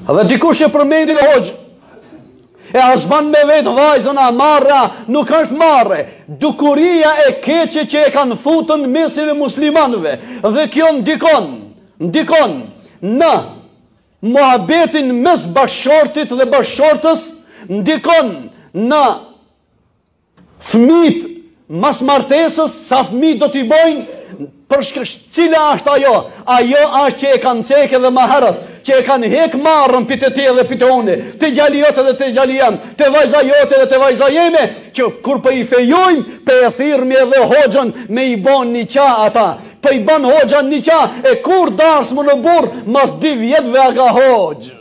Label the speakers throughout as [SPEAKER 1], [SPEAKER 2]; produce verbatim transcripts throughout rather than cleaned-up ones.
[SPEAKER 1] Dhe dikush e përmendin e hoxh. E asban me vetë vajzën a marra, nuk është marre. Dukuria e keqe që e kanë futën mesin e muslimanëve. Dhe kjo ndikon, ndikon në muhabetin mes bashortit dhe bashortës, ndikon në fëmijët mas martesës, sa fëmijë do t'i bojnë, për cila është ajo? Ajo është që e kanë cekë dhe maherët, që e kanë hek marrën pite te dhe pite une, te gjali jote dhe te gjali jam, te vajza jote dhe te vajza jeme, që kur për i fejojmë, për e thirëmi edhe hoxën me i bon një qa ata, për i bon hoxën një qa, e kur darsë më në burë, mas dy vjetëve aga hoxë.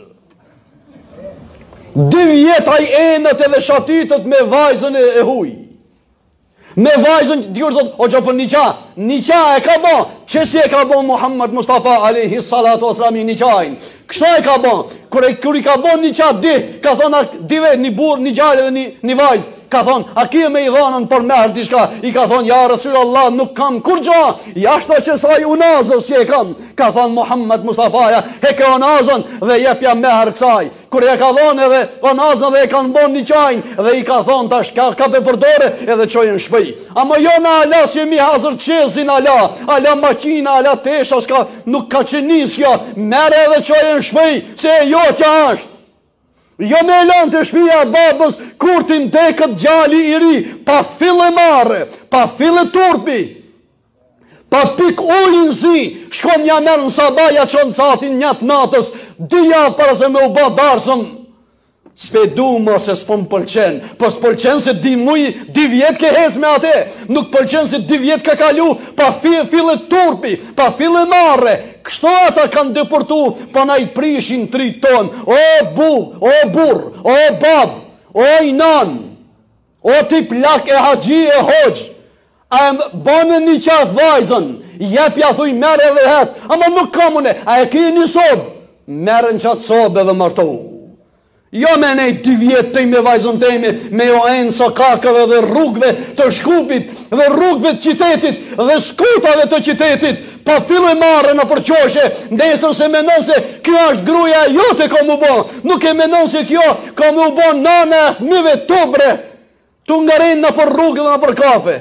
[SPEAKER 1] Dy vjetë aj enët edhe shatitët me vajzën e, e huj. Me vajzën, dikur thot, o që për një qa, një qa e ka bo, që si e ka bo Muhammed Mustafa alayhi salatu wasalam një qajnë, kështu e ka bo, kër, kër i ka bo një qa di, ka thonë, dive një burë, një gjallë dhe një, një vajzë, ka thonë, a kje me i dhanën për merë tishka, i ka thonë, ja Rasulullah, nuk kam kur gja, jashta që saj unazës që e kam, ka thonë Muhammed Mustafaja, heke unazën dhe jepja merë kësaj, kër e ka thonë edhe unazën dhe e kanë bon një qajnë, dhe i ka thonë, tash ka, ka pe përdore edhe qojnë shpëj. Amo jo në ala që mi hazër qezin ala, ala makina, ala tesha, ska, nuk ka që nis kjo, mere edhe qojnë shpëj, se jo që ashtë. Jo me lanë të shpia babës, kur ti ndekët gjali i ri, pa fille mare, pa fille turpi, pa pik ujnë zi, shkon një merë në sabaja qonë satin njët natës, dy javë para se me u ba darsëm, s'pe du më se s'pon pëlqen, po s'pëlqen se di muj, di vjet ke hec me ate, nuk pëlqen se di vjet ka kalu, pa fille turpi, pa fille mare, kështu ata kanë deportu, pa na i prishin tri ton, o bu, o bur, o bab, o i nan, o ti plak e haxhi e hoxh, a e banë një qatë vajzën, jepja thuj mere dhe het, ama nuk kamune, a e ki një sobë, mere në qatë sobë edhe martohu. Jo me nej dy vjetë të me vajzën teme, me jo enë së kakëve dhe rrugve të shkupit, dhe rrugve të qitetit, dhe skutave të qitetit, pa fillë e marë në përqoshe, ndesër se menon se kjo është gruja jote ka mu bo, nuk e menon se kjo ka mu bo nane e thmive tubre, tu ngarin në për rrugë dhe në për kafe.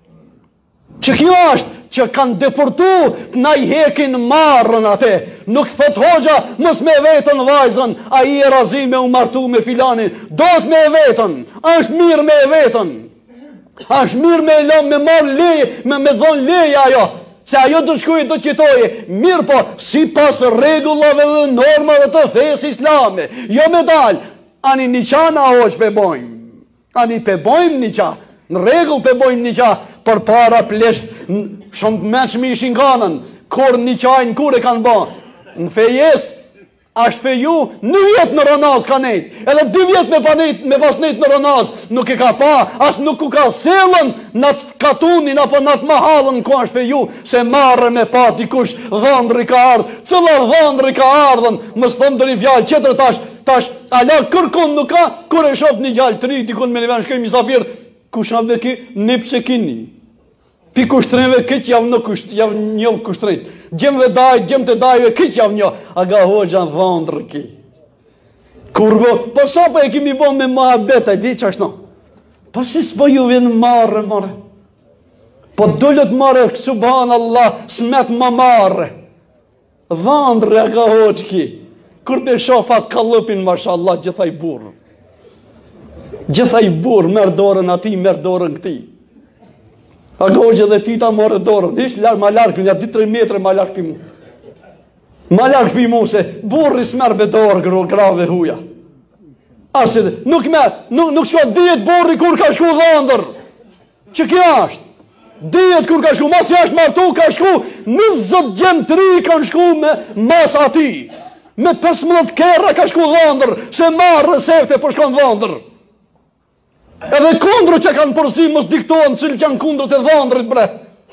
[SPEAKER 1] Që kjo është, që kanë deportu të na i hekin marrën ate. Nuk thot hoxha, mës me vetën vajzën, a i e razi me u martu me filanin. Do të me vetën, është mirë me vetën. është mirë me lom, me marë leje, me, me dhonë leje ajo. Se ajo të shkujë të qitoje. Mirë po, si pas regullave dhe normave të fesë islame. Jo me dalë, ani një qa na hoqë pe bojmë. Ani pe bojmë një qa. Në regull pe bojmë një qa. Për para plesht, shumë meqmi ishin kanën, kur një qajnë, kur e kanë ba. Në fejes, ashtë feju, në vjetë në Ronaz ka nejtë, edhe dy vjetë me, panejt, me pas nejtë në Ronaz, nuk e ka pa, ashtë nuk u ka selën në të katunin, apo në të mahalën, ku ashtë feju, se marrë me pa dikush dhëndri ka ardhë, cëla dhëndri ka ardhën, më spëm dhe një fjallë, qëtër tash, tash, ala kërkun nuk ka, kur e shop një gjallë, tri, dikun me një venë shkoj misafir, kushnave ki, një pse kini. Pi kushtrenve këtë javë në kusht, javë një kushtret. Gjemve daj, gjem të dajve këtë javë një. Aga hoxha dhëndrë ki. Kurvo, po sa po e kimi bo me muhabet, a di që ashtë no? Po si s'po ju vjen marre, marre. Po dullët marre, subhanallah, smet ma marre. Dhëndrë aga hoxh ki. Kur të shofat kalupin, mashallah, gjithaj burë. Gjithaj burë, merë dorën ati, merë dorën këti. A gojë dhe tita morë dorën, ishë larë, ma larkë, një ditë tre metre ma larkë për mu. Ma larkë për mu, se burri s'merë be dorë, grave huja. Asë, nuk merë, nuk, nuk shko dijet burri kur ka shku dhëndër. Që kjo ashtë? Dijet kur ka shku, mas jashtë martu ka shku, njëzët gjemë tri kanë shku me mas ati. Me pesëmbëdhjetë kerra ka shku dhëndër, se marë resepte për shkon dhëndër. Edhe kundru që kanë përzi mos diktohen cilë kanë kundrët e dhëndrit bre.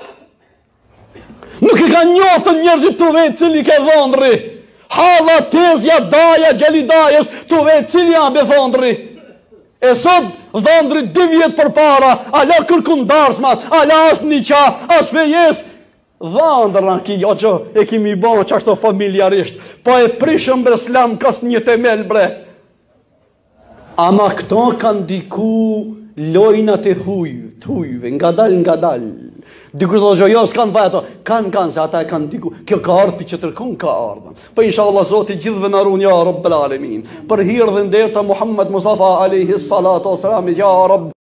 [SPEAKER 1] Nuk i kanë njoftën njerëzit të vetë cili ke dhëndri. Hala, tezja, daja, gjelidajes të vetë cili janë be dhëndri. E sot dhëndrit dy vjetë për para, ala kërkun darsmat, ala as një qa, as fejes. Dhandra ki, o që e kimi bo që ashtu familjarisht, po e prishëm bre slam kas një temel bre. Ama këto kanë diku lojnat e huj, të hujve, nga dal, nga dal. Dikur të jo, s'kanë vaj ato, kanë, kanë, se ata e kanë diku, kjo ka ardhë për që tërkun ka ardhë. Po inshallah Zoti gjithve në runë, ja Rabbel Alemin. Për hirë dhe ndërë të Muhammed Mustafa alayhi salatu wassalam, ja Rabb.